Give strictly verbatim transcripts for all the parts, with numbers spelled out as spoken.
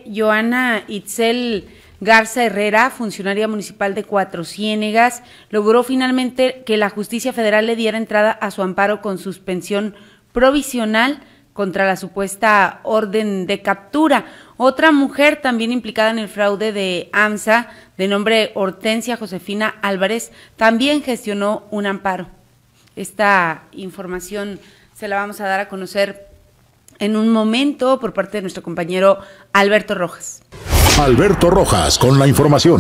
Joana Itzel Garza Herrera, funcionaria municipal de Cuatro Ciénegas, logró finalmente que la justicia federal le diera entrada a su amparo con suspensión provisional contra la supuesta orden de captura. Otra mujer también implicada en el fraude de AMSA, de nombre Hortensia Josefina Álvarez, también gestionó un amparo. Esta información se la vamos a dar a conocer en un momento por parte de nuestro compañero Alberto Rojas. Alberto Rojas con la información.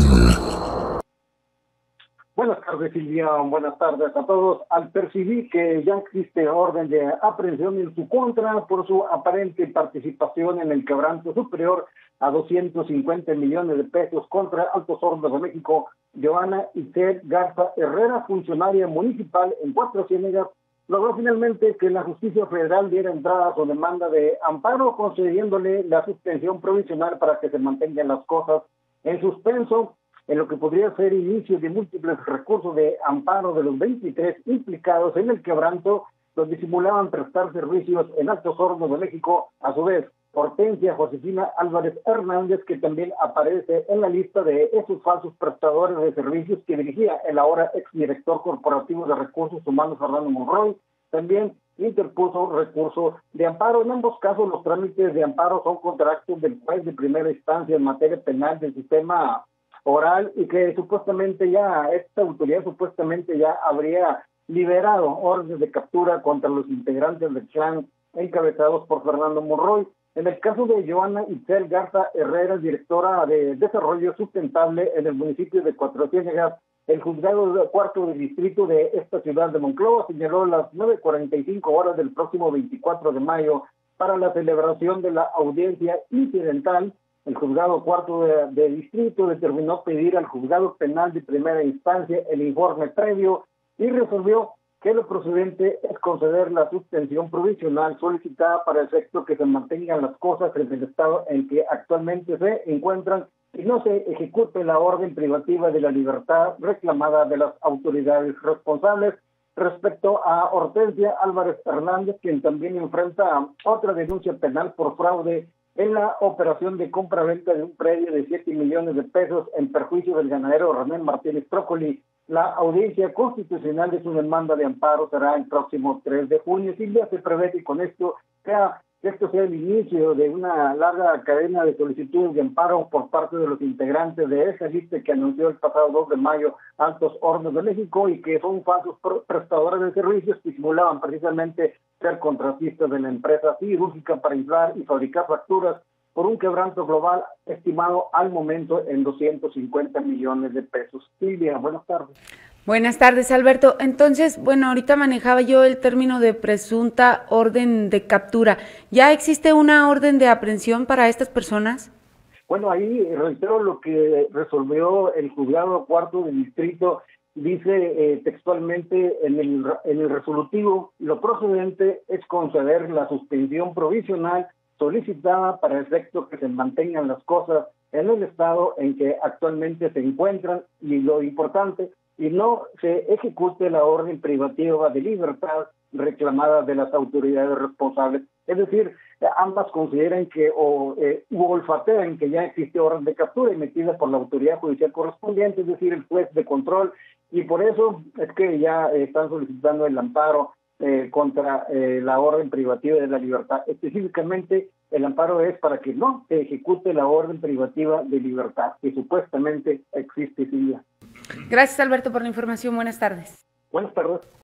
Buenas tardes, Silvia. Buenas tardes a todos. Al percibir que ya existe orden de aprehensión en su contra por su aparente participación en el quebranto superior a doscientos cincuenta millones de pesos contra Altos Hornos de México, Joana Itzel Garza Herrera, funcionaria municipal en Cuatro Ciénegas, logró finalmente que la justicia federal diera entrada a su demanda de amparo, concediéndole la suspensión provisional para que se mantengan las cosas en suspenso, en lo que podría ser inicio de múltiples recursos de amparo de los veintitrés implicados en el quebranto, los disimulaban prestar servicios en Altos Hornos de México. A su vez, Hortensia Josefina Álvarez Hernández, que también aparece en la lista de esos falsos prestadores de servicios que dirigía el ahora exdirector corporativo de Recursos Humanos Fernando Monroy, también interpuso recurso de amparo. En ambos casos, los trámites de amparo son contra actos del juez de primera instancia en materia penal del sistema oral, y que supuestamente ya, esta autoridad supuestamente ya habría liberado órdenes de captura contra los integrantes del clan encabezados por Fernando Monroy. En el caso de Joana Itzel Garza Herrera, directora de Desarrollo Sustentable en el municipio de Cuatro Ciénegas, el juzgado cuarto de distrito de esta ciudad de Monclova señaló las nueve cuarenta y cinco horas del próximo veinticuatro de mayo para la celebración de la audiencia incidental. El juzgado cuarto de, de distrito determinó pedir al juzgado penal de primera instancia el informe previo y resolvió que lo procedente es conceder la suspensión provisional solicitada para efecto que se mantengan las cosas en el estado en que actualmente se encuentran y no se ejecute la orden privativa de la libertad reclamada de las autoridades responsables. Respecto a Hortensia Álvarez Hernández, quien también enfrenta otra denuncia penal por fraude en la operación de compra-venta de un predio de siete millones de pesos en perjuicio del ganadero René Martínez Trócoli, la audiencia constitucional de su demanda de amparo será el próximo tres de junio. Silvia, se prevé que con esto sea, que esto sea el inicio de una larga cadena de solicitudes de amparo por parte de los integrantes de esa lista que anunció el pasado dos de mayo Altos Hornos de México y que son falsos prestadores de servicios que simulaban precisamente ser contratistas de la empresa cirúrgica para inflar y fabricar facturas por un quebranto global estimado al momento en doscientos cincuenta millones de pesos. Silvia, buenas tardes. Buenas tardes, Alberto. Entonces, bueno, ahorita manejaba yo el término de presunta orden de captura. ¿Ya existe una orden de aprehensión para estas personas? Bueno, ahí reitero lo que resolvió el juzgado cuarto de distrito. Dice eh, textualmente en el, en el resolutivo, lo procedente es conceder la suspensión provisional solicitada para efecto que se mantengan las cosas en el estado en que actualmente se encuentran y lo importante, y no se ejecute la orden privativa de libertad reclamada de las autoridades responsables. Es decir, ambas consideran que o eh, olfatean que ya existe orden de captura emitida por la autoridad judicial correspondiente, es decir, el juez de control, y por eso es que ya eh, están solicitando el amparo eh, contra eh, la orden privativa de la libertad. Específicamente, el amparo es para que no se ejecute la orden privativa de libertad, que supuestamente existe, Silvia. Gracias, Alberto, por la información. Buenas tardes. Buenas tardes.